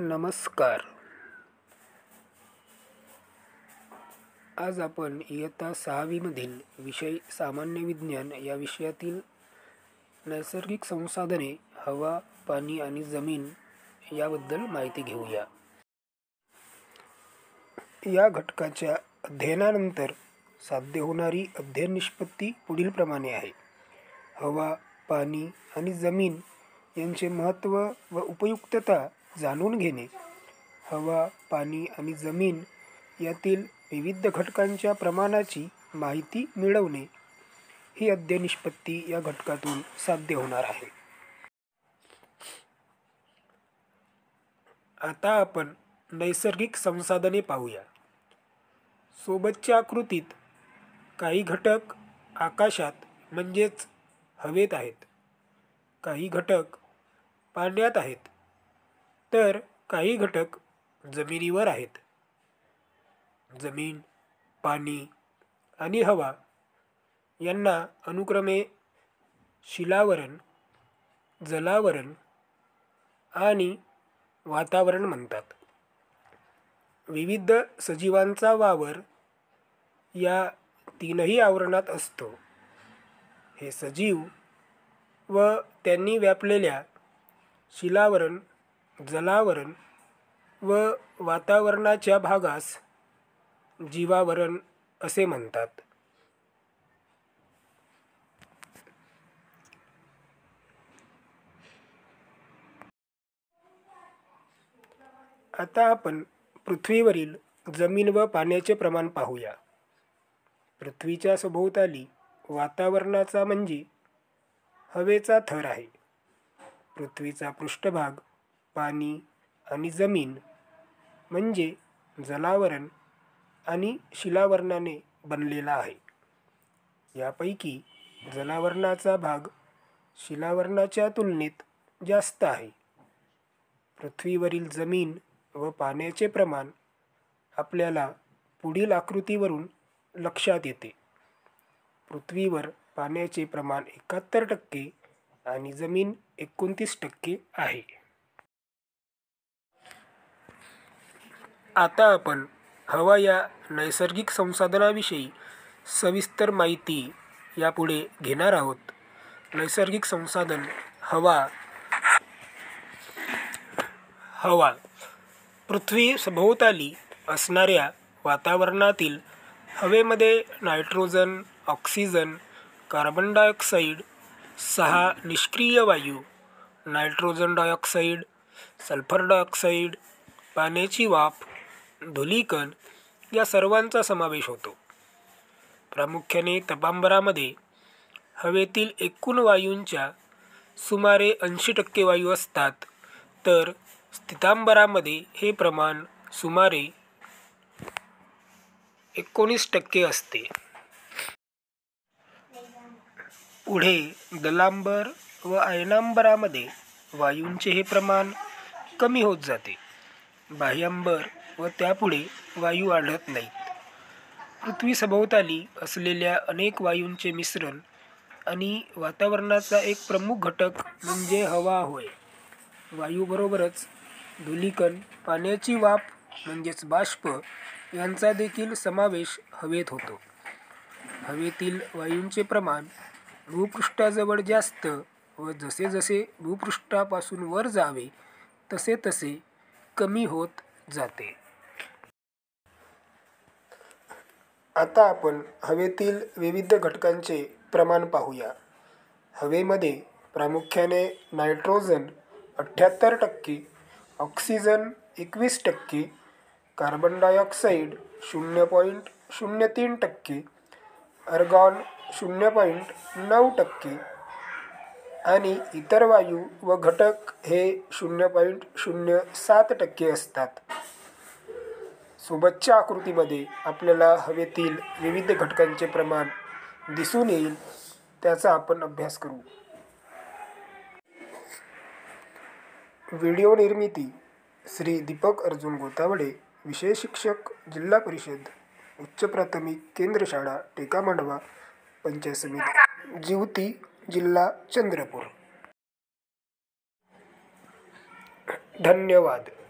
नमस्कार. आज आपण इयत्ता 6वी मधील विषय सामान्य विज्ञान या विषयातील नैसर्गिक संसाधने हवा, पाणी आणि जमीन याबद्दल माहिती घेऊया. या घटकाच्या अध्ययनानंतर साध्य होणारी अध्ययन निष्पत्ती पुढील प्रमाणे आहे. हवा, पाणी आणि जमीन यांचे महत्त्व व उपयुक्तता जाणून घेणे. हवा, पाणी आणि जमीन यातील विविध घटकांच्या प्रमाणाची माहिती मिळवणे ही अध्ययन निष्पत्ती या घटकातून साध्य होणार आहे. आता आपण नैसर्गिक संसाधने पाहूया. सोबतच्या आकृतीत काही घटक आकाशात म्हणजेच हवेत आहेत, काही घटक पाण्यात आहेत, तर काही घटक जमिनीवर आहेत. जमीन, पाणी आणि हवा यांना अनुक्रमे शिलावरण, जलावरण आणि वातावरण म्हणतात. विविध सजीवांचा वावर या तीनही आवरणात असतो. हे सजीव व त्यांनी व्यापलेल्या शिलावरण, जलावरण व वातावरणाच्या भागास जीवावरण असे म्हणतात. आता आपण पृथ्वीवरील जमीन व पाण्याचे प्रमाण पाहूया. पृथ्वीच्या सभोवताली वातावरणाचा म्हणजे हवेचा थर आहे. पृथ्वीचा पृष्ठभाग पाणी आणि जमीन म्हणजे जलावरण आणि शिलावरणाने बनलेला आहे. यापैकी जलावरणाचा भाग शिलावरणाच्या तुलनेत जास्त आहे. पृथ्वीवरील जमीन व पाण्याचे प्रमाण आपल्याला पुढील आकृतीवरून लक्षात येते. पृथ्वीवर पाण्याचे प्रमाण 71% आणि जमीन 29% आहे. आता आपण हवा या नैसर्गिक संसाधनाविषयी सविस्तर माहिती यापुढे घेणार आहोत. नैसर्गिक संसाधन हवा. पृथ्वी सभोवताली असणाऱ्या वातावरणातील हवेमध्ये नायट्रोजन, ऑक्सिजन, कार्बन डायऑक्साईड, 6 निष्क्रिय वायू, नायट्रोजन डायऑक्साईड, सल्फर डायऑक्साईड, पाण्याची वाफ, धूलिकण या सर्वांचा समावेश होतो. प्रामुख्याने तपांबरामध्ये हवेतील एकूण वायूंच्या सुमारे 80% वायू असतात, तर स्थितांबरामध्ये हे प्रमाण सुमारे 19% असते. पुढे दलांबर व अयनांबरामध्ये वायूंचे हे प्रमाण कमी होत जाते. बाह्यांबर व त्यापुढे वायू आढळत नाहीत. पृथ्वी सभोवताली असलेल्या अनेक वायूंचे मिश्रण आणि वातावरणाचा एक प्रमुख घटक म्हणजे हवा होय. वायूबरोबरच धूलिकण, पाण्याची वाफ म्हणजेच बाष्प यांचा देखील समावेश हवेत होतो. हवेतील वायूंचे प्रमाण भूपृष्ठाजवळ जास्त व जसे जसे भूपृष्ठापासून वर जावे तसे तसे कमी होत जाते. आता आपण हवेतील विविध घटकांचे प्रमाण पाहूया. हवेमध्ये प्रामुख्याने nitrogen 78%, oxygen 21%, carbon dioxide 0.03%, argon 0.9% आणि इतर वायू व घटक हे 0.07% असतात. सोबतच्या आकृतीमध्ये आपल्याला हवेतील विविध घटकांचे प्रमाण दिसून येईल, त्याचा आपण अभ्यास करू. व्हिडिओ निर्मिती श्री दीपक अर्जुन गोतावडे, विषय शिक्षक, जिल्हा परिषद उच्च प्राथमिक केंद्र शाळा टेकामांडवा, पंचायत समिती जिवती, जिल्हा चंद्रपूर. धन्यवाद.